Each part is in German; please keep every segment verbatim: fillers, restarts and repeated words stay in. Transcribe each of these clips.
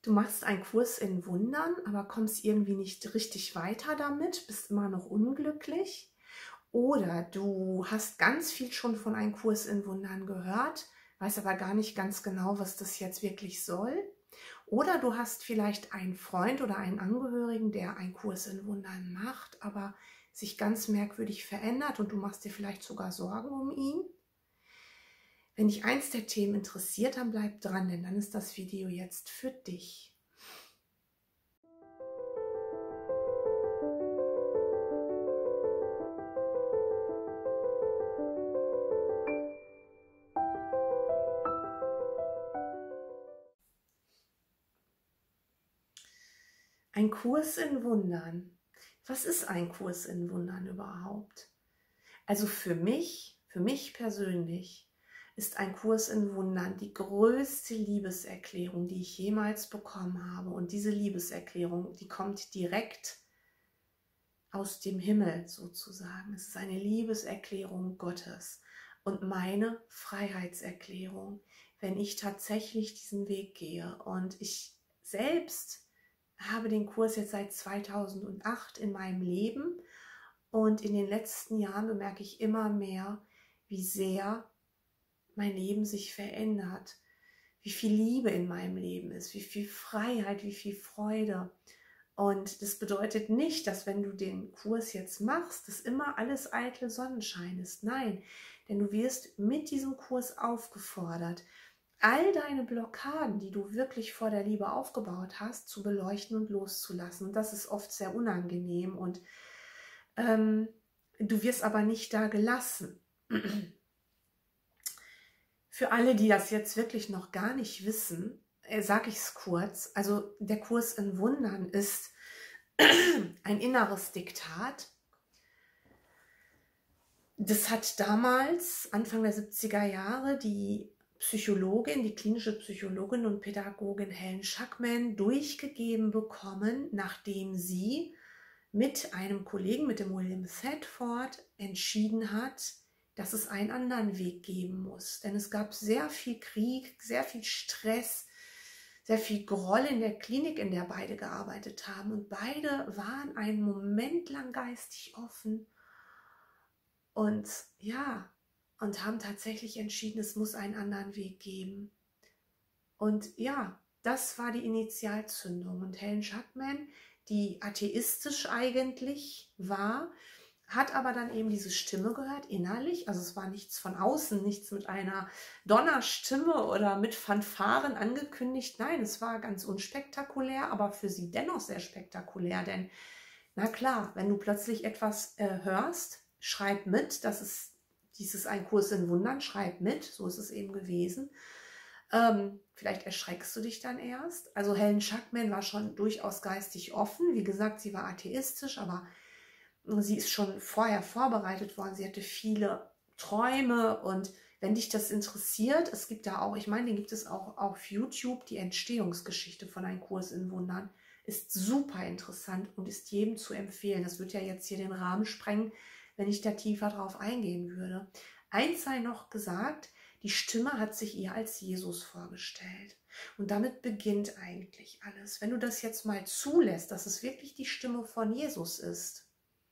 Du machst einen Kurs in Wundern, aber kommst irgendwie nicht richtig weiter damit, bist immer noch unglücklich. Oder du hast ganz viel schon von einem Kurs in Wundern gehört, weißt aber gar nicht ganz genau, was das jetzt wirklich soll. Oder du hast vielleicht einen Freund oder einen Angehörigen, der einen Kurs in Wundern macht, aber sich ganz merkwürdig verändert und du machst dir vielleicht sogar Sorgen um ihn. Wenn dich eins der Themen interessiert, dann bleib dran, denn dann ist das Video jetzt für dich. Ein Kurs in Wundern. Was ist ein Kurs in Wundern überhaupt? Also für mich, für mich persönlich, ist ein Kurs in Wundern die größte Liebeserklärung, die ich jemals bekommen habe. Und diese Liebeserklärung, die kommt direkt aus dem Himmel sozusagen. Es ist eine Liebeserklärung Gottes und meine Freiheitserklärung, wenn ich tatsächlich diesen Weg gehe. Und ich selbst habe den Kurs jetzt seit zweitausendacht in meinem Leben und in den letzten Jahren bemerke ich immer mehr, wie sehr mein Leben sich verändert, wie viel Liebe in meinem Leben ist, wie viel Freiheit, wie viel Freude. Und das bedeutet nicht, dass wenn du den Kurs jetzt machst, dass immer alles eitel Sonnenschein ist. Nein, denn du wirst mit diesem Kurs aufgefordert, all deine Blockaden, die du wirklich vor der Liebe aufgebaut hast, zu beleuchten und loszulassen. Und das ist oft sehr unangenehm und ähm, du wirst aber nicht da gelassen. Für alle, die das jetzt wirklich noch gar nicht wissen, äh, sage ich es kurz. Also der Kurs in Wundern ist ein inneres Diktat. Das hat damals, Anfang der siebziger Jahre, die Psychologin, die klinische Psychologin und Pädagogin Helen Schackman durchgegeben bekommen, nachdem sie mit einem Kollegen, mit dem William Thetford, entschieden hat, dass es einen anderen Weg geben muss. Denn es gab sehr viel Krieg, sehr viel Stress, sehr viel Groll in der Klinik, in der beide gearbeitet haben. Und beide waren einen Moment lang geistig offen und ja, und haben tatsächlich entschieden, es muss einen anderen Weg geben. Und ja, das war die Initialzündung. Und Helen Schackman, die atheistisch eigentlich war, hat aber dann eben diese Stimme gehört, innerlich. Also es war nichts von außen, nichts mit einer Donnerstimme oder mit Fanfaren angekündigt. Nein, es war ganz unspektakulär, aber für sie dennoch sehr spektakulär. Denn, na klar, wenn du plötzlich etwas äh, hörst, schreib mit, das ist dieses ein Kurs in Wundern, schreib mit, so ist es eben gewesen. Ähm, vielleicht erschreckst du dich dann erst. Also Helen Schackman war schon durchaus geistig offen. Wie gesagt, sie war atheistisch, aber sie ist schon vorher vorbereitet worden. Sie hatte viele Träume und wenn dich das interessiert, es gibt da auch, ich meine, den gibt es auch auf YouTube, die Entstehungsgeschichte von einem Kurs in Wundern, ist super interessant und ist jedem zu empfehlen. Das wird ja jetzt hier den Rahmen sprengen, wenn ich da tiefer drauf eingehen würde. Eins sei noch gesagt, die Stimme hat sich ihr als Jesus vorgestellt. Und damit beginnt eigentlich alles. Wenn du das jetzt mal zulässt, dass es wirklich die Stimme von Jesus ist,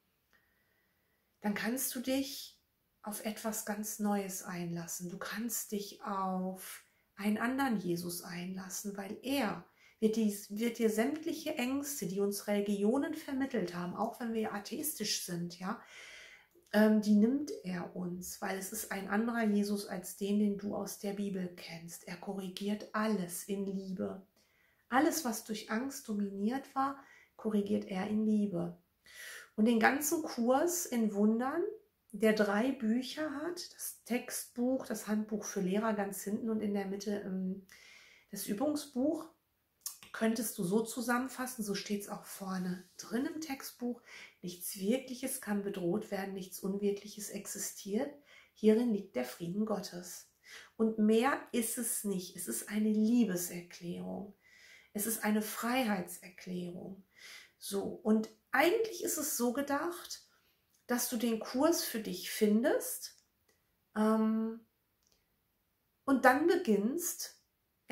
dann kannst du dich auf etwas ganz Neues einlassen. Du kannst dich auf einen anderen Jesus einlassen, weil er wird, dies, wird dir sämtliche Ängste, die uns Religionen vermittelt haben, auch wenn wir atheistisch sind, ja, ähm, die nimmt er uns, weil es ist ein anderer Jesus als den, den du aus der Bibel kennst. Er korrigiert alles in Liebe. Alles, was durch Angst dominiert war, korrigiert er in Liebe. Und den ganzen Kurs in Wundern, der drei Bücher hat, das Textbuch, das Handbuch für Lehrer ganz hinten und in der Mitte ähm, das Übungsbuch, könntest du so zusammenfassen, so steht es auch vorne drin im Textbuch, nichts Wirkliches kann bedroht werden, nichts Unwirkliches existiert, hierin liegt der Frieden Gottes. Und mehr ist es nicht, es ist eine Liebeserklärung, es ist eine Freiheitserklärung. So, und eigentlich ist es so gedacht, dass du den Kurs für dich findest ähm, und dann beginnst,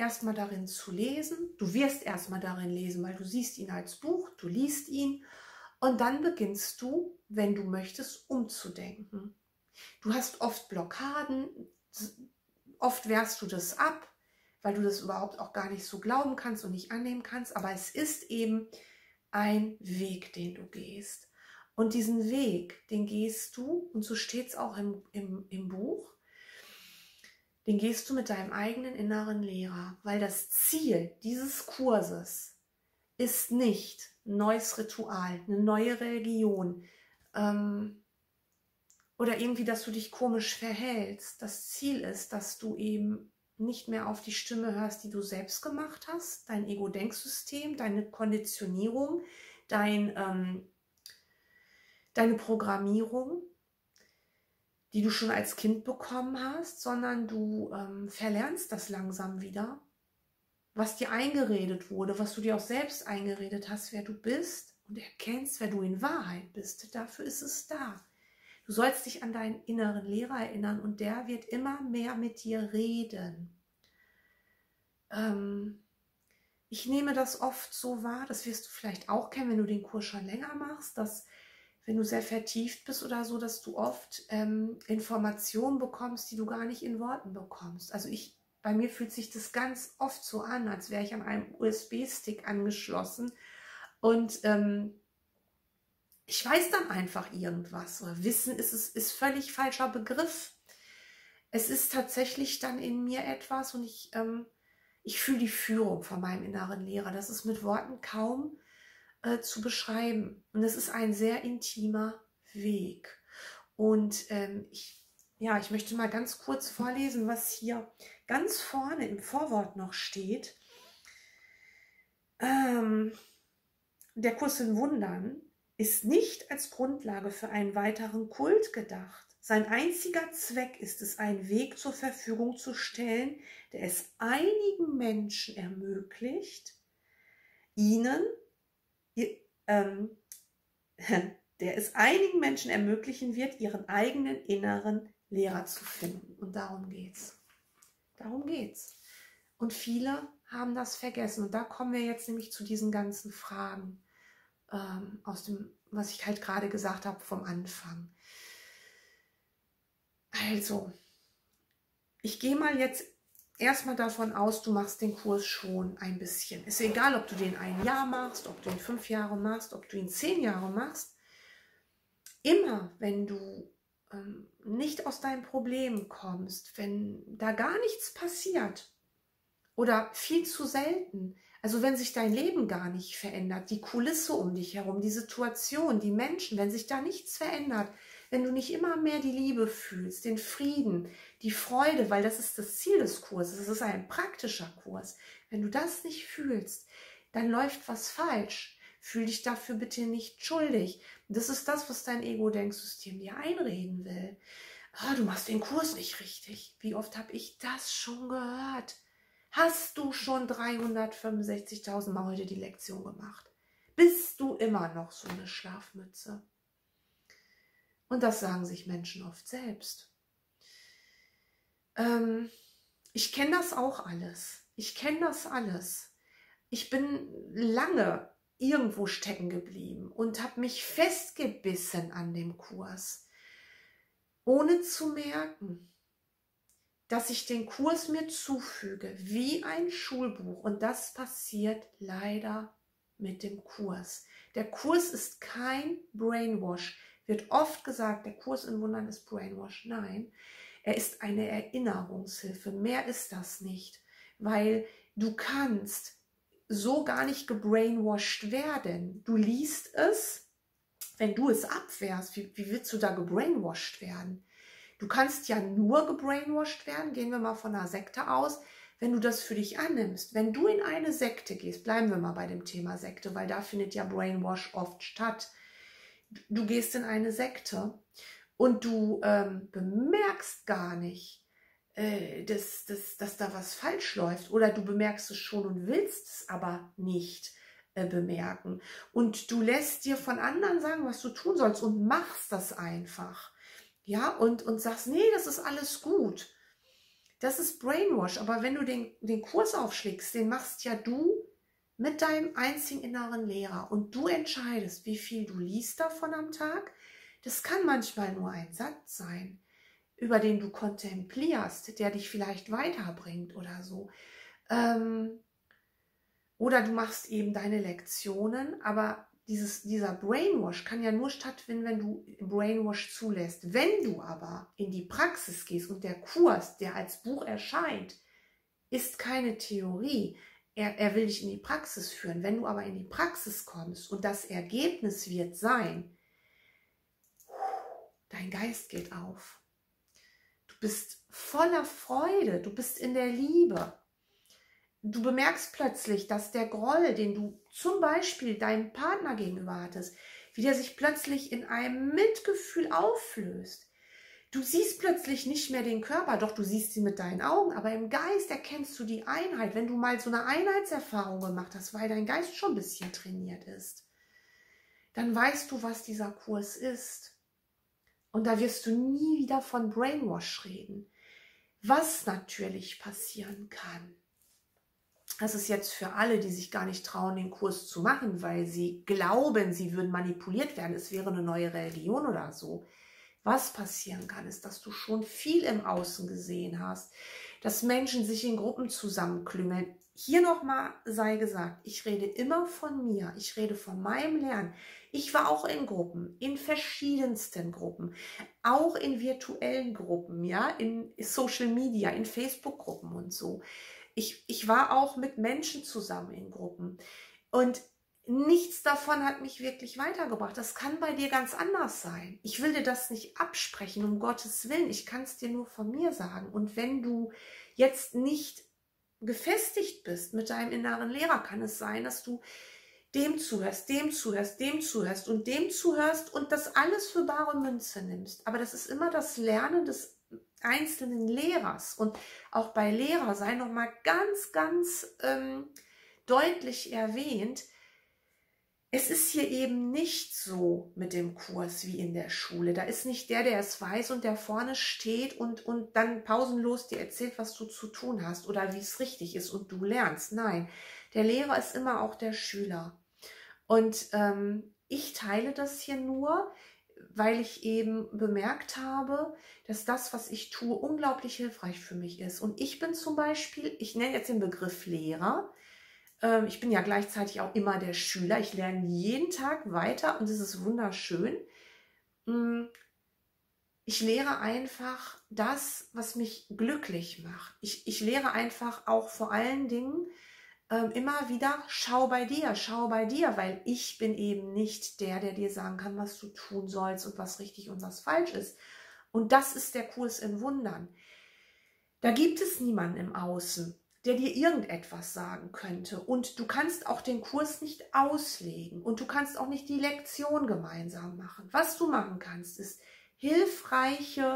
erstmal darin zu lesen. Du wirst erstmal darin lesen, weil du siehst ihn als Buch, du liest ihn und dann beginnst du, wenn du möchtest, umzudenken. Du hast oft Blockaden, oft wehrst du das ab, weil du das überhaupt auch gar nicht so glauben kannst und nicht annehmen kannst, aber es ist eben ein Weg, den du gehst. Und diesen Weg, den gehst du, und so steht es auch im, im, im Buch, den gehst du mit deinem eigenen inneren Lehrer, weil das Ziel dieses Kurses ist nicht ein neues Ritual, eine neue Religion ähm, oder irgendwie, dass du dich komisch verhältst. Das Ziel ist, dass du eben nicht mehr auf die Stimme hörst, die du selbst gemacht hast, dein Ego-Denksystem, deine Konditionierung, dein, ähm, deine Programmierung, die du schon als Kind bekommen hast, sondern du ähm, verlernst das langsam wieder, was dir eingeredet wurde, was du dir auch selbst eingeredet hast, wer du bist, und erkennst, wer du in Wahrheit bist. Dafür ist es da. Du sollst dich an deinen inneren Lehrer erinnern und der wird immer mehr mit dir reden. Ähm, ich nehme das oft so wahr, das wirst du vielleicht auch kennen, wenn du den Kurs schon länger machst, dass wenn du sehr vertieft bist oder so, dass du oft ähm, Informationen bekommst, die du gar nicht in Worten bekommst. Also ich, bei mir fühlt sich das ganz oft so an, als wäre ich an einem U S B-Stick angeschlossen und ähm, ich weiß dann einfach irgendwas. Oder Wissen ist, es ist völlig falscher Begriff. Es ist tatsächlich dann in mir etwas und ich, ähm, ich fühle die Führung von meinem inneren Lehrer. Das ist mit Worten kaum äh, zu beschreiben. Und es ist ein sehr intimer Weg. Und ähm, ich, ja, ich möchte mal ganz kurz vorlesen, was hier ganz vorne im Vorwort noch steht. Ähm, der Kurs in Wundern ist nicht als Grundlage für einen weiteren Kult gedacht. Sein einziger Zweck ist es, einen Weg zur Verfügung zu stellen, der es einigen Menschen ermöglicht, ihnen, ähm, der es einigen Menschen ermöglichen wird, ihren eigenen inneren Lehrer zu finden. Und darum geht's. Darum geht's. Und viele haben das vergessen. Und da kommen wir jetzt nämlich zu diesen ganzen Fragen ähm, aus dem, was ich halt gerade gesagt habe vom Anfang. Also, ich gehe mal jetzt erstmal davon aus, du machst den Kurs schon ein bisschen. Ist egal, ob du den ein Jahr machst, ob du ihn fünf Jahre machst, ob du ihn zehn Jahre machst. Immer, wenn du ähm, nicht aus deinem Problem kommst, wenn da gar nichts passiert oder viel zu selten, also wenn sich dein Leben gar nicht verändert, die Kulisse um dich herum, die Situation, die Menschen, wenn sich da nichts verändert, wenn du nicht immer mehr die Liebe fühlst, den Frieden, die Freude, weil das ist das Ziel des Kurses, es ist ein praktischer Kurs. Wenn du das nicht fühlst, dann läuft was falsch. Fühl dich dafür bitte nicht schuldig. Das ist das, was dein Ego-Denksystem dir einreden will. Ah, du machst den Kurs nicht richtig. Wie oft habe ich das schon gehört? Hast du schon dreihundertfünfundsechzigtausend Mal heute die Lektion gemacht? Bist du immer noch so eine Schlafmütze? Und das sagen sich Menschen oft selbst. Ähm, ich kenne das auch alles. Ich kenne das alles. Ich bin lange irgendwo stecken geblieben und habe mich festgebissen an dem Kurs, ohne zu merken, dass ich den Kurs mir zufüge, wie ein Schulbuch. Und das passiert leider mit dem Kurs. Der Kurs ist kein Brainwash. Wird oft gesagt, der Kurs in Wundern ist Brainwash. Nein, er ist eine Erinnerungshilfe. Mehr ist das nicht, weil du kannst so gar nicht gebrainwashed werden. Du liest es, wenn du es abwehrst, wie, wie willst du da gebrainwashed werden? Du kannst ja nur gebrainwashed werden, gehen wir mal von einer Sekte aus, wenn du das für dich annimmst. Wenn du in eine Sekte gehst, bleiben wir mal bei dem Thema Sekte, weil da findet ja Brainwash oft statt. Du gehst in eine Sekte und du ähm, bemerkst gar nicht, äh, dass, dass, dass da was falsch läuft. Oder du bemerkst es schon und willst es aber nicht äh, bemerken. Und du lässt dir von anderen sagen, was du tun sollst und machst das einfach. Ja, und, und sagst, nee, das ist alles gut. Das ist Brainwash. Aber wenn du den, den Kurs aufschlägst, den machst ja du mit deinem einzigen inneren Lehrer. Und du entscheidest, wie viel du liest davon am Tag. Das kann manchmal nur ein Satz sein, über den du kontemplierst, der dich vielleicht weiterbringt oder so. Ähm, oder du machst eben deine Lektionen, aber dieses, dieser Brainwash kann ja nur stattfinden, wenn du Brainwash zulässt. Wenn du aber in die Praxis gehst und der Kurs, der als Buch erscheint, ist keine Theorie. Er, er will dich in die Praxis führen. Wenn du aber in die Praxis kommst und das Ergebnis wird sein, dein Geist geht auf. Du bist voller Freude, du bist in der Liebe. Du bemerkst plötzlich, dass der Groll, den du zum Beispiel deinem Partner gegenüber hattest, wie der sich plötzlich in einem Mitgefühl auflöst. Du siehst plötzlich nicht mehr den Körper, doch du siehst ihn mit deinen Augen, aber im Geist erkennst du die Einheit. Wenn du mal so eine Einheitserfahrung gemacht hast, weil dein Geist schon ein bisschen trainiert ist, dann weißt du, was dieser Kurs ist. Und da wirst du nie wieder von Brainwash reden. Was natürlich passieren kann, das ist jetzt für alle, die sich gar nicht trauen, den Kurs zu machen, weil sie glauben, sie würden manipuliert werden, es wäre eine neue Religion oder so. Was passieren kann, ist, dass du schon viel im Außen gesehen hast, dass Menschen sich in Gruppen zusammenklüngeln. Hier nochmal sei gesagt, ich rede immer von mir, ich rede von meinem Lernen. Ich war auch in Gruppen, in verschiedensten Gruppen, auch in virtuellen Gruppen, ja, in Social Media, in Facebook-Gruppen und so. Ich, ich war auch mit Menschen zusammen in Gruppen und nichts davon hat mich wirklich weitergebracht. Das kann bei dir ganz anders sein. Ich will dir das nicht absprechen, um Gottes Willen. Ich kann es dir nur von mir sagen. Und wenn du jetzt nicht gefestigt bist mit deinem inneren Lehrer, kann es sein, dass du dem zuhörst, dem zuhörst, dem zuhörst und dem zuhörst und das alles für bare Münze nimmst. Aber das ist immer das Lernen des einzelnen Lehrers. Und auch bei Lehrer sei nochmal ganz, ganz ähm, deutlich erwähnt, es ist hier eben nicht so mit dem Kurs wie in der Schule. Da ist nicht der, der es weiß und der vorne steht und, und dann pausenlos dir erzählt, was du zu tun hast oder wie es richtig ist und du lernst. Nein, der Lehrer ist immer auch der Schüler. Und ähm, ich teile das hier nur, weil ich eben bemerkt habe, dass das, was ich tue, unglaublich hilfreich für mich ist. Und ich bin zum Beispiel, ich nenne jetzt den Begriff Lehrer, ähm, ich bin ja gleichzeitig auch immer der Schüler, ich lerne jeden Tag weiter und es ist wunderschön. Ich lehre einfach das, was mich glücklich macht. Ich, ich lehre einfach auch vor allen Dingen ähm, immer wieder, schau bei dir, schau bei dir, weil ich bin eben nicht der, der dir sagen kann, was du tun sollst und was richtig und was falsch ist. Und das ist der Kurs in Wundern. Da gibt es niemanden im Außen, der dir irgendetwas sagen könnte. Und du kannst auch den Kurs nicht auslegen und du kannst auch nicht die Lektion gemeinsam machen. Was du machen kannst, ist hilfreiche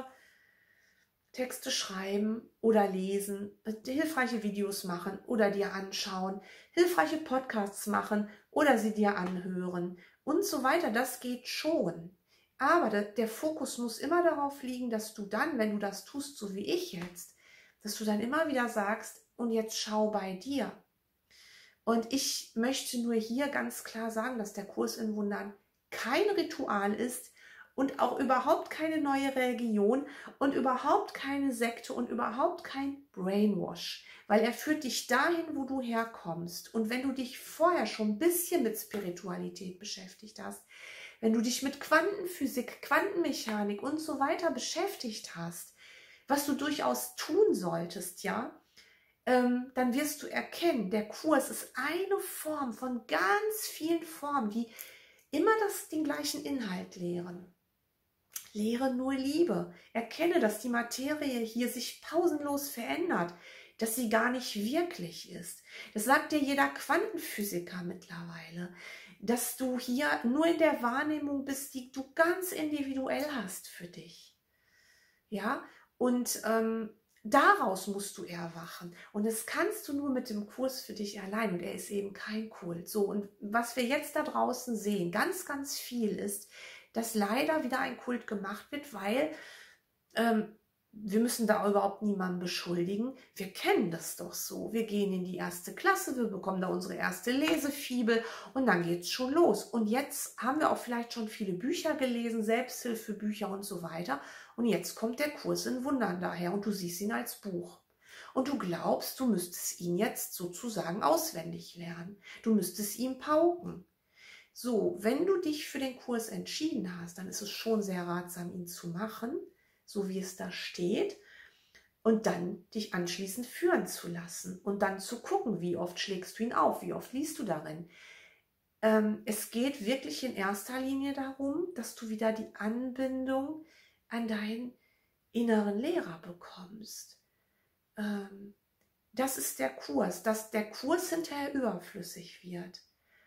Texte schreiben oder lesen, hilfreiche Videos machen oder dir anschauen, hilfreiche Podcasts machen oder sie dir anhören und so weiter. Das geht schon. Aber der, der Fokus muss immer darauf liegen, dass du dann, wenn du das tust, so wie ich jetzt, dass du dann immer wieder sagst, und jetzt schau bei dir. Und ich möchte nur hier ganz klar sagen, dass der Kurs in Wundern kein Ritual ist und auch überhaupt keine neue Religion und überhaupt keine Sekte und überhaupt kein Brainwash, weil er führt dich dahin, wo du herkommst. Und wenn du dich vorher schon ein bisschen mit Spiritualität beschäftigt hast, wenn du dich mit Quantenphysik, Quantenmechanik und so weiter beschäftigt hast, was du durchaus tun solltest, ja, ähm, dann wirst du erkennen, der Kurs ist eine Form von ganz vielen Formen, die immer das, den gleichen Inhalt lehren. Lehre nur Liebe. Erkenne, dass die Materie hier sich pausenlos verändert, dass sie gar nicht wirklich ist. Das sagt dir jeder Quantenphysiker mittlerweile, dass du hier nur in der Wahrnehmung bist, die du ganz individuell hast für dich. Ja, und ähm, daraus musst du erwachen. Und das kannst du nur mit dem Kurs für dich allein. Und er ist eben kein Kult. So, und was wir jetzt da draußen sehen, ganz, ganz viel ist, dass leider wieder ein Kult gemacht wird, weil ähm, wir müssen da überhaupt niemanden beschuldigen. Wir kennen das doch so. Wir gehen in die erste Klasse, wir bekommen da unsere erste Lesefibel und dann geht es schon los. Und jetzt haben wir auch vielleicht schon viele Bücher gelesen, Selbsthilfebücher und so weiter. Und jetzt kommt der Kurs in Wundern daher und du siehst ihn als Buch. Und du glaubst, du müsstest ihn jetzt sozusagen auswendig lernen. Du müsstest ihn pauken. So, wenn du dich für den Kurs entschieden hast, dann ist es schon sehr ratsam, ihn zu machen, so wie es da steht, und dann dich anschließend führen zu lassen und dann zu gucken, wie oft schlägst du ihn auf, wie oft liest du darin. Ähm, es geht wirklich in erster Linie darum, dass du wieder die Anbindung an deinen inneren Lehrer bekommst. Ähm, das ist der Kurs, dass der Kurs hinterher überflüssig wird.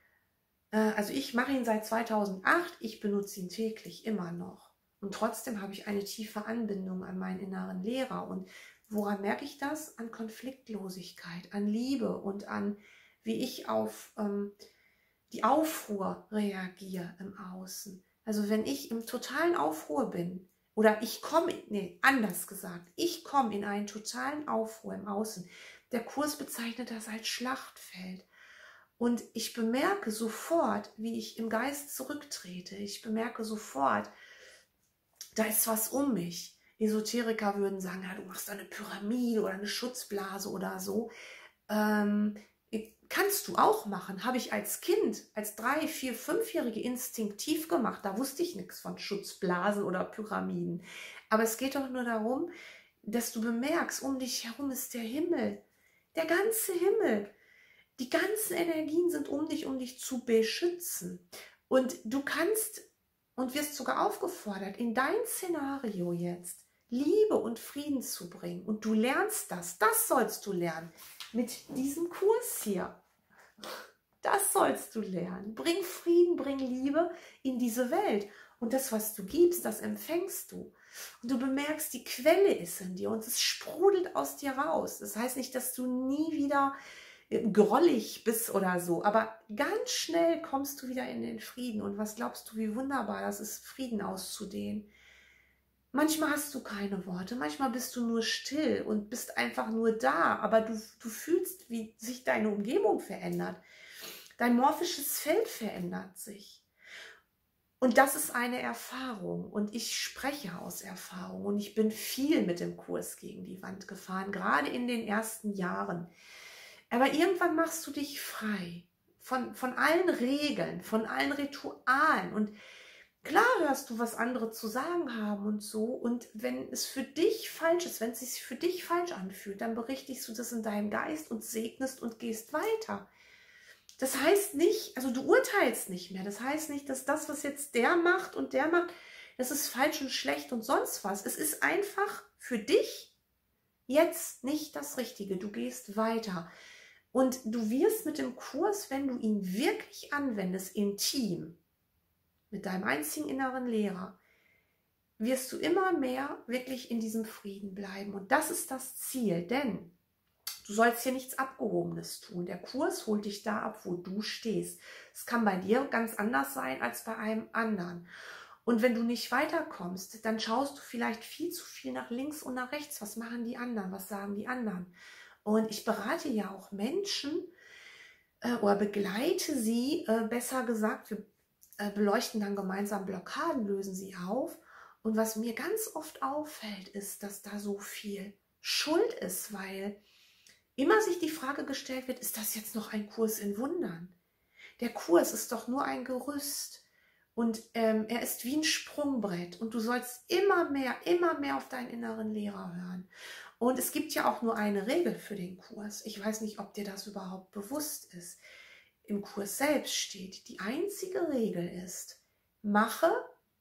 Äh, also ich mache ihn seit zweitausendacht, ich benutze ihn täglich immer noch. Und trotzdem habe ich eine tiefe Anbindung an meinen inneren Lehrer. Und woran merke ich das? An Konfliktlosigkeit, an Liebe und an, wie ich auf ähm, die Aufruhr reagiere im Außen. Also wenn ich im totalen Aufruhr bin, oder ich komme, nee, anders gesagt, ich komme in einen totalen Aufruhr im Außen. Der Kurs bezeichnet das als Schlachtfeld. Und ich bemerke sofort, wie ich im Geist zurücktrete. Ich bemerke sofort, da ist was um mich. Esoteriker würden sagen, ja, du machst eine Pyramide oder eine Schutzblase oder so. Ähm, kannst du auch machen. Habe ich als Kind, als drei-, vier-, fünfjährige instinktiv gemacht. Da wusste ich nichts von Schutzblasen oder Pyramiden. Aber es geht doch nur darum, dass du bemerkst, um dich herum ist der Himmel. Der ganze Himmel. Die ganzen Energien sind um dich, um dich zu beschützen. Und du kannst und wirst sogar aufgefordert, in dein Szenario jetzt Liebe und Frieden zu bringen. Und du lernst das. Das sollst du lernen. Mit diesem Kurs hier. Das sollst du lernen. Bring Frieden, bring Liebe in diese Welt. Und das, was du gibst, das empfängst du. Und du bemerkst, die Quelle ist in dir und es sprudelt aus dir raus. Das heißt nicht, dass du nie wieder grollig bist oder so, aber ganz schnell kommst du wieder in den Frieden. Und was glaubst du, wie wunderbar das ist, Frieden auszudehnen? Manchmal hast du keine Worte, manchmal bist du nur still und bist einfach nur da, aber du, du fühlst, wie sich deine Umgebung verändert. Dein morphisches Feld verändert sich. Und das ist eine Erfahrung und ich spreche aus Erfahrung und ich bin viel mit dem Kurs gegen die Wand gefahren, gerade in den ersten Jahren. Aber irgendwann machst du dich frei von, von allen Regeln, von allen Ritualen und klar hörst du, was andere zu sagen haben und so. Und wenn es für dich falsch ist, wenn es sich für dich falsch anfühlt, dann berichtigst du das in deinem Geist und segnest und gehst weiter. Das heißt nicht, also du urteilst nicht mehr. Das heißt nicht, dass das, was jetzt der macht und der macht, das ist falsch und schlecht und sonst was. Es ist einfach für dich jetzt nicht das Richtige. Du gehst weiter. Und du wirst mit dem Kurs, wenn du ihn wirklich anwendest, intim, mit deinem einzigen inneren Lehrer, wirst du immer mehr wirklich in diesem Frieden bleiben. Und das ist das Ziel, denn du sollst hier nichts Abgehobenes tun. Der Kurs holt dich da ab, wo du stehst. Es kann bei dir ganz anders sein als bei einem anderen. Und wenn du nicht weiterkommst, dann schaust du vielleicht viel zu viel nach links und nach rechts. Was machen die anderen? Was sagen die anderen? Und ich berate ja auch Menschen äh, oder begleite sie, äh, besser gesagt, wir beleuchten dann gemeinsam Blockaden, lösen sie auf. Und was mir ganz oft auffällt, ist, dass da so viel Schuld ist, weil immer sich die Frage gestellt wird, ist das jetzt noch ein Kurs in Wundern? Der Kurs ist doch nur ein Gerüst und ähm, er ist wie ein Sprungbrett und du sollst immer mehr, immer mehr auf deinen inneren Lehrer hören. Und es gibt ja auch nur eine Regel für den Kurs. Ich weiß nicht, ob dir das überhaupt bewusst ist. Im Kurs selbst steht, die einzige Regel ist, mache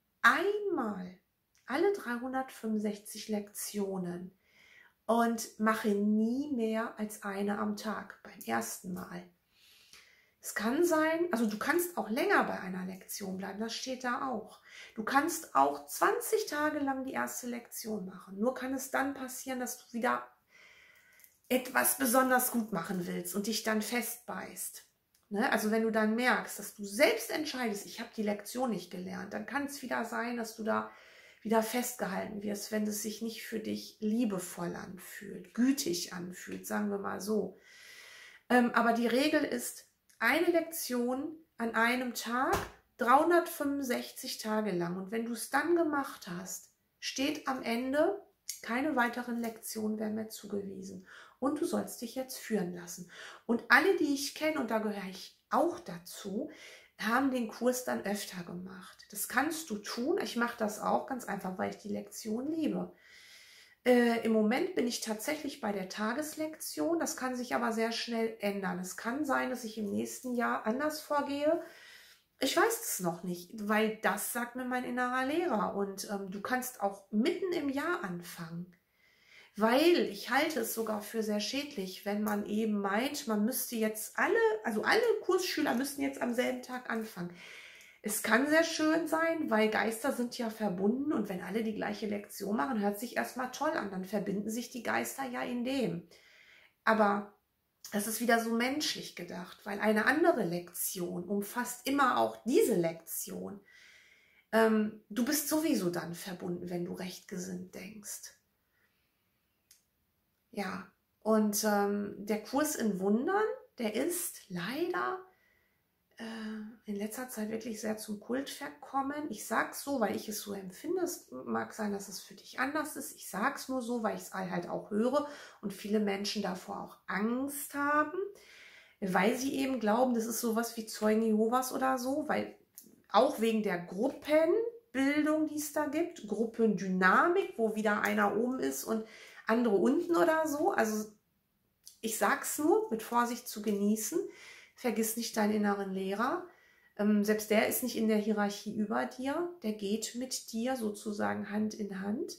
einmal alle dreihundertfünfundsechzig Lektionen und mache nie mehr als eine am Tag beim ersten Mal. Es kann sein, also du kannst auch länger bei einer Lektion bleiben, das steht da auch. Du kannst auch zwanzig Tage lang die erste Lektion machen. Nur kann es dann passieren, dass du wieder etwas besonders gut machen willst und dich dann festbeißt. Ne? Also wenn du dann merkst, dass du selbst entscheidest, ich habe die Lektion nicht gelernt, dann kann es wieder sein, dass du da wieder festgehalten wirst, wenn es sich nicht für dich liebevoll anfühlt, gütig anfühlt, sagen wir mal so. Ähm, aber die Regel ist, eine Lektion an einem Tag, dreihundertfünfundsechzig Tage lang. Und wenn du es dann gemacht hast, steht am Ende, keine weiteren Lektionen werden mehr zugewiesen. Und du sollst dich jetzt führen lassen. Und alle, die ich kenne, und da gehöre ich auch dazu, haben den Kurs dann öfter gemacht. Das kannst du tun. Ich mache das auch ganz einfach, weil ich die Lektion liebe. Äh, im Moment bin ich tatsächlich bei der Tageslektion. Das kann sich aber sehr schnell ändern. Es kann sein, dass ich im nächsten Jahr anders vorgehe. Ich weiß es noch nicht, weil das sagt mir mein innerer Lehrer. Und ähm, du kannst auch mitten im Jahr anfangen. Weil ich halte es sogar für sehr schädlich, wenn man eben meint, man müsste jetzt alle, also alle Kursschüler müssten jetzt am selben Tag anfangen. Es kann sehr schön sein, weil Geister sind ja verbunden und wenn alle die gleiche Lektion machen, hört sich erstmal toll an, dann verbinden sich die Geister ja in dem. Aber das ist wieder so menschlich gedacht, weil eine andere Lektion umfasst immer auch diese Lektion. Ähm, du bist sowieso dann verbunden, wenn du rechtgesinnt denkst. Ja, und ähm, der Kurs in Wundern, der ist leider äh, in letzter Zeit wirklich sehr zum Kult verkommen. Ich sage es so, weil ich es so empfinde. Es mag sein, dass es für dich anders ist. Ich sage es nur so, weil ich es halt auch höre und viele Menschen davor auch Angst haben, weil sie eben glauben, das ist sowas wie Zeugen Jehovas oder so, weil auch wegen der Gruppenbildung, die es da gibt, Gruppendynamik, wo wieder einer oben ist und andere unten oder so. Also ich sag's nur, mit Vorsicht zu genießen. Vergiss nicht deinen inneren Lehrer. Ähm, selbst der ist nicht in der Hierarchie über dir. Der geht mit dir sozusagen Hand in Hand.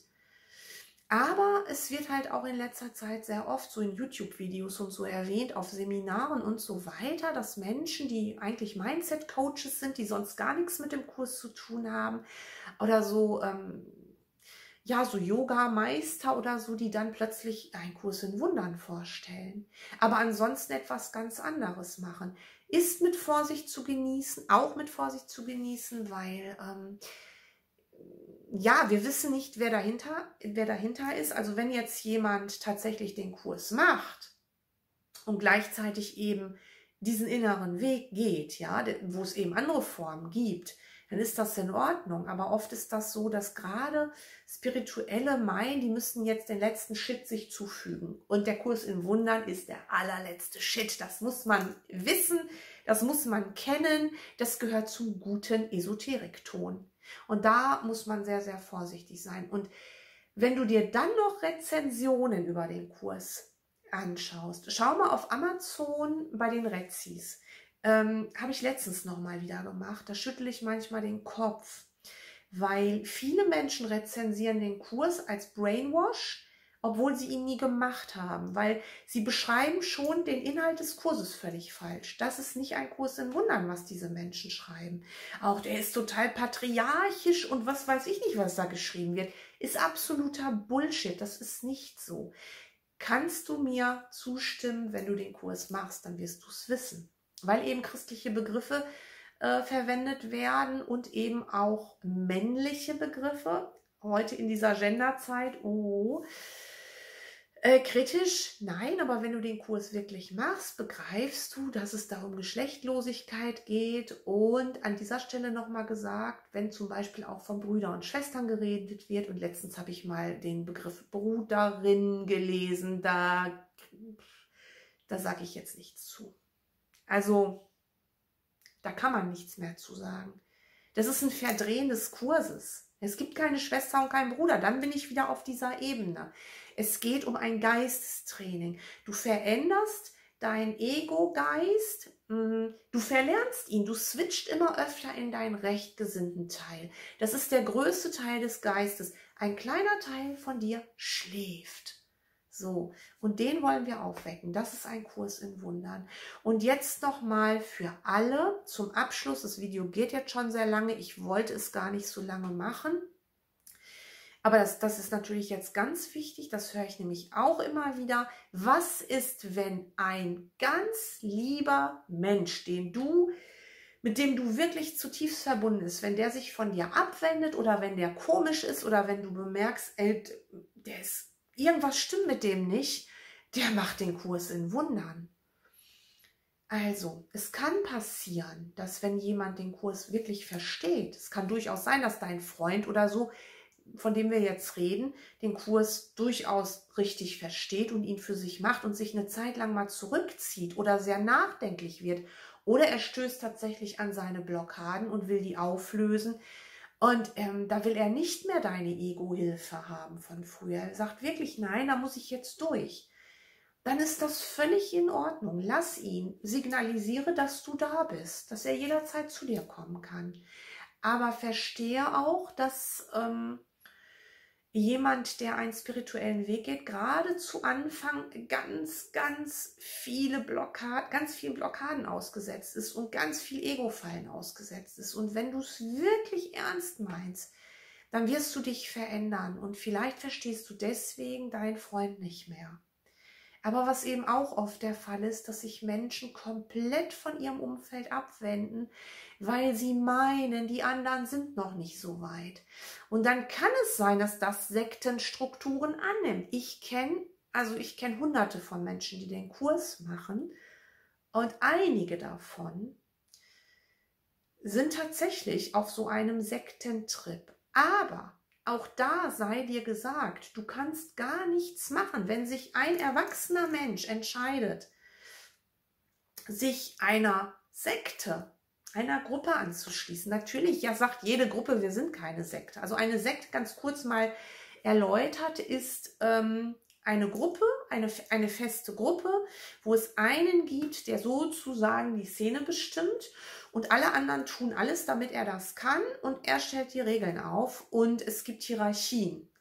Aber es wird halt auch in letzter Zeit sehr oft so in YouTube-Videos und so erwähnt, auf Seminaren und so weiter, dass Menschen, die eigentlich Mindset-Coaches sind, die sonst gar nichts mit dem Kurs zu tun haben oder so, ähm, ja, so Yoga-Meister oder so, die dann plötzlich einen Kurs in Wundern vorstellen. Aber ansonsten etwas ganz anderes machen. Ist mit Vorsicht zu genießen, auch mit Vorsicht zu genießen, weil ähm, ja, wir wissen nicht, wer dahinter, wer dahinter ist. Also wenn jetzt jemand tatsächlich den Kurs macht und gleichzeitig eben diesen inneren Weg geht, ja, wo es eben andere Formen gibt, dann ist das in Ordnung. Aber oft ist das so, dass gerade Spirituelle meinen, die müssen jetzt den letzten Shit sich zufügen. Und der Kurs in Wundern ist der allerletzte Shit. Das muss man wissen, das muss man kennen. Das gehört zum guten Esoterikton. Und da muss man sehr, sehr vorsichtig sein. Und wenn du dir dann noch Rezensionen über den Kurs anschaust, schau mal auf Amazon bei den Rezis. Ähm, habe ich letztens noch mal wieder gemacht. Da schüttle ich manchmal den Kopf, weil viele Menschen rezensieren den Kurs als Brainwash, obwohl sie ihn nie gemacht haben, weil sie beschreiben schon den Inhalt des Kurses völlig falsch. Das ist nicht ein Kurs in Wundern, was diese Menschen schreiben. Auch der ist total patriarchisch und was weiß ich nicht, was da geschrieben wird. Ist absoluter Bullshit. Das ist nicht so. Kannst du mir zustimmen, wenn du den Kurs machst, dann wirst du es wissen. Weil eben christliche Begriffe äh, verwendet werden und eben auch männliche Begriffe. Heute in dieser Genderzeit, oh, äh, kritisch, nein, aber wenn du den Kurs wirklich machst, begreifst du, dass es da um Geschlechtlosigkeit geht. Und an dieser Stelle nochmal gesagt, wenn zum Beispiel auch von Brüdern und Schwestern geredet wird, und letztens habe ich mal den Begriff Bruderin gelesen, da, da sage ich jetzt nichts zu. Also, da kann man nichts mehr zu sagen. Das ist ein Verdrehen des Kurses. Es gibt keine Schwester und keinen Bruder. Dann bin ich wieder auf dieser Ebene. Es geht um ein Geistestraining. Du veränderst deinen Ego-Geist. Du verlernst ihn. Du switcht immer öfter in deinen rechtgesinnten Teil. Das ist der größte Teil des Geistes. Ein kleiner Teil von dir schläft. So, und den wollen wir aufwecken. Das ist ein Kurs in Wundern. Und jetzt nochmal für alle zum Abschluss. Das Video geht jetzt schon sehr lange. Ich wollte es gar nicht so lange machen. Aber das, das ist natürlich jetzt ganz wichtig. Das höre ich nämlich auch immer wieder. Was ist, wenn ein ganz lieber Mensch, den du mit dem du wirklich zutiefst verbunden bist, wenn der sich von dir abwendet oder wenn der komisch ist oder wenn du bemerkst, ey, der ist, irgendwas stimmt mit dem nicht, der macht den Kurs in Wundern. Also, es kann passieren, dass wenn jemand den Kurs wirklich versteht, es kann durchaus sein, dass dein Freund oder so, von dem wir jetzt reden, den Kurs durchaus richtig versteht und ihn für sich macht und sich eine Zeit lang mal zurückzieht oder sehr nachdenklich wird. Oder er stößt tatsächlich an seine Blockaden und will die auflösen. Und ähm, da will er nicht mehr deine Ego-Hilfe haben von früher. Er sagt wirklich, nein, da muss ich jetzt durch. Dann ist das völlig in Ordnung. Lass ihn, signalisiere, dass du da bist, dass er jederzeit zu dir kommen kann. Aber verstehe auch, dass ähm, jemand, der einen spirituellen Weg geht, gerade zu Anfang ganz, ganz viele Blockaden, ganz vielen Blockaden ausgesetzt ist und ganz viel Ego-Fallen ausgesetzt ist. Und wenn du es wirklich ernst meinst, dann wirst du dich verändern und vielleicht verstehst du deswegen deinen Freund nicht mehr. Aber was eben auch oft der Fall ist, dass sich Menschen komplett von ihrem Umfeld abwenden, weil sie meinen, die anderen sind noch nicht so weit. Und dann kann es sein, dass das Sektenstrukturen annimmt. Ich kenne, also ich kenne hunderte von Menschen, die den Kurs machen und einige davon sind tatsächlich auf so einem Sektentrip. Aber auch da sei dir gesagt, du kannst gar nichts machen, wenn sich ein erwachsener Mensch entscheidet, sich einer Sekte, einer Gruppe anzuschließen. Natürlich, ja, sagt jede Gruppe, wir sind keine Sekte. Also eine Sekte, ganz kurz mal erläutert, ist ähm, eine Gruppe, eine, eine feste Gruppe, wo es einen gibt, der sozusagen die Szene bestimmt und alle anderen tun alles, damit er das kann und er stellt die Regeln auf und es gibt Hierarchien.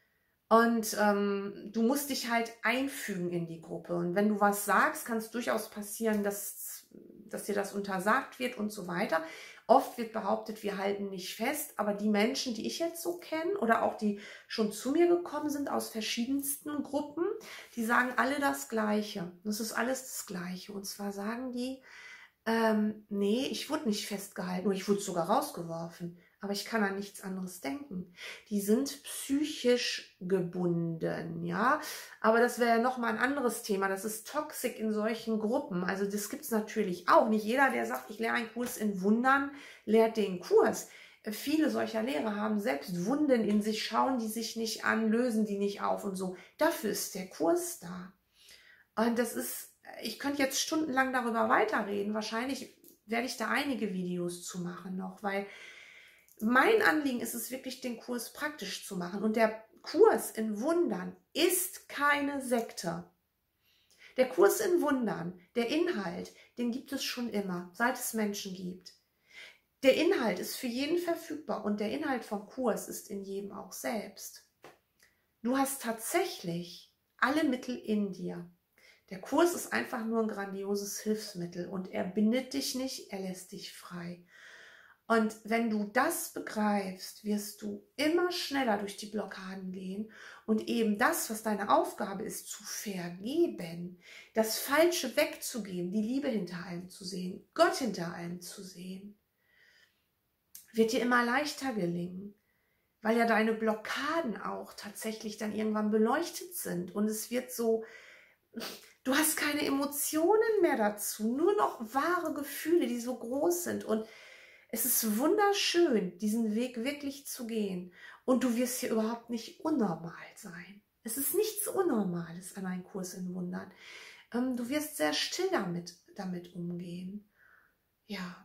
Und ähm, du musst dich halt einfügen in die Gruppe und wenn du was sagst, kann es durchaus passieren, dass, dass dir das untersagt wird und so weiter. Oft wird behauptet, wir halten nicht fest, aber die Menschen, die ich jetzt so kenne oder auch die schon zu mir gekommen sind aus verschiedensten Gruppen, die sagen alle das Gleiche. Das ist alles das Gleiche. Und zwar sagen die, ähm, nee, ich wurde nicht festgehalten oder ich wurde sogar rausgeworfen. Aber ich kann an nichts anderes denken. Die sind psychisch gebunden, ja. Aber das wäre ja nochmal ein anderes Thema. Das ist Toxik in solchen Gruppen. Also das gibt es natürlich auch. Nicht jeder, der sagt, ich lehre einen Kurs in Wundern, lehrt den Kurs. Viele solcher Lehrer haben selbst Wunden in sich, schauen die sich nicht an, lösen die nicht auf und so. Dafür ist der Kurs da. Und das ist, ich könnte jetzt stundenlang darüber weiterreden. Wahrscheinlich werde ich da einige Videos zu machen noch, weil mein Anliegen ist es wirklich, den Kurs praktisch zu machen. Und der Kurs in Wundern ist keine Sekte. Der Kurs in Wundern, der Inhalt, den gibt es schon immer, seit es Menschen gibt. Der Inhalt ist für jeden verfügbar und der Inhalt vom Kurs ist in jedem auch selbst. Du hast tatsächlich alle Mittel in dir. Der Kurs ist einfach nur ein grandioses Hilfsmittel und er bindet dich nicht, er lässt dich frei. Und wenn du das begreifst, wirst du immer schneller durch die Blockaden gehen und eben das, was deine Aufgabe ist, zu vergeben, das Falsche wegzugeben, die Liebe hinter allem zu sehen, Gott hinter allem zu sehen, wird dir immer leichter gelingen, weil ja deine Blockaden auch tatsächlich dann irgendwann beleuchtet sind und es wird so, du hast keine Emotionen mehr dazu, nur noch wahre Gefühle, die so groß sind und es ist wunderschön, diesen Weg wirklich zu gehen. Und du wirst hier überhaupt nicht unnormal sein. Es ist nichts Unnormales an einem Kurs in Wundern. Ähm, du wirst sehr still damit, damit umgehen. Ja.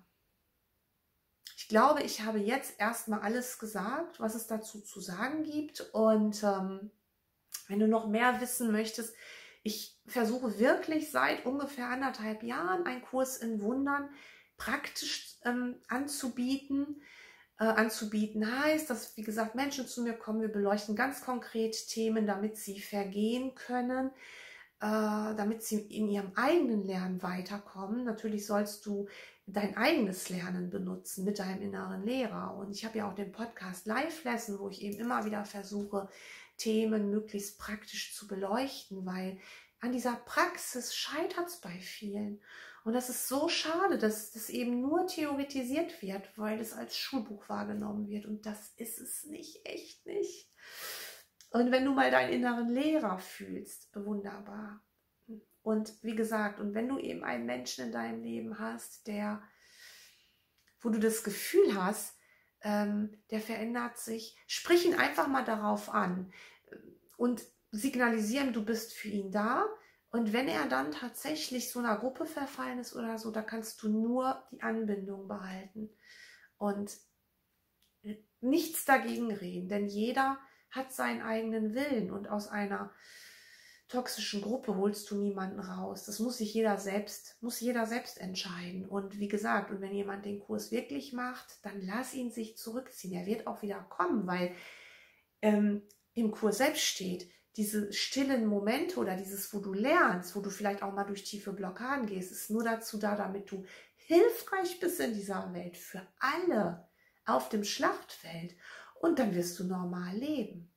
Ich glaube, ich habe jetzt erstmal alles gesagt, was es dazu zu sagen gibt. Und ähm, wenn du noch mehr wissen möchtest, ich versuche wirklich seit ungefähr anderthalb Jahren einen Kurs in Wundern praktisch ähm, anzubieten. Äh, anzubieten heißt, dass, wie gesagt, Menschen zu mir kommen, wir beleuchten ganz konkret Themen, damit sie vergehen können, äh, damit sie in ihrem eigenen Lernen weiterkommen. Natürlich sollst du dein eigenes Lernen benutzen mit deinem inneren Lehrer. Und ich habe ja auch den Podcast Live Lesson, wo ich eben immer wieder versuche, Themen möglichst praktisch zu beleuchten, weil an dieser Praxis scheitert es bei vielen. Und das ist so schade, dass das eben nur theoretisiert wird, weil es als Schulbuch wahrgenommen wird. Und das ist es nicht, echt nicht. Und wenn du mal deinen inneren Lehrer fühlst, wunderbar. Und wie gesagt, und wenn du eben einen Menschen in deinem Leben hast, der, wo du das Gefühl hast, ähm, der verändert sich, sprich ihn einfach mal darauf an und signalisieren, du bist für ihn da. Und wenn er dann tatsächlich so einer Gruppe verfallen ist oder so, da kannst du nur die Anbindung behalten und nichts dagegen reden, denn jeder hat seinen eigenen Willen und aus einer toxischen Gruppe holst du niemanden raus. Das muss sich jeder selbst, muss jeder selbst entscheiden. Und wie gesagt, und wenn jemand den Kurs wirklich macht, dann lass ihn sich zurückziehen. Er wird auch wieder kommen, weil ähm, im Kurs selbst steht, diese stillen Momente oder dieses, wo du lernst, wo du vielleicht auch mal durch tiefe Blockaden gehst, ist nur dazu da, damit du hilfreich bist in dieser Welt für alle auf dem Schlachtfeld. Und dann wirst du normal leben.